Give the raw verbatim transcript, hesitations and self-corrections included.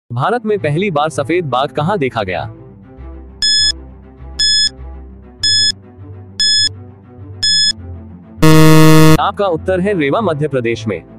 भारत में पहली बार सफेद बाघ कहां देखा गया? आपका उत्तर है रेवा, मध्य प्रदेश में।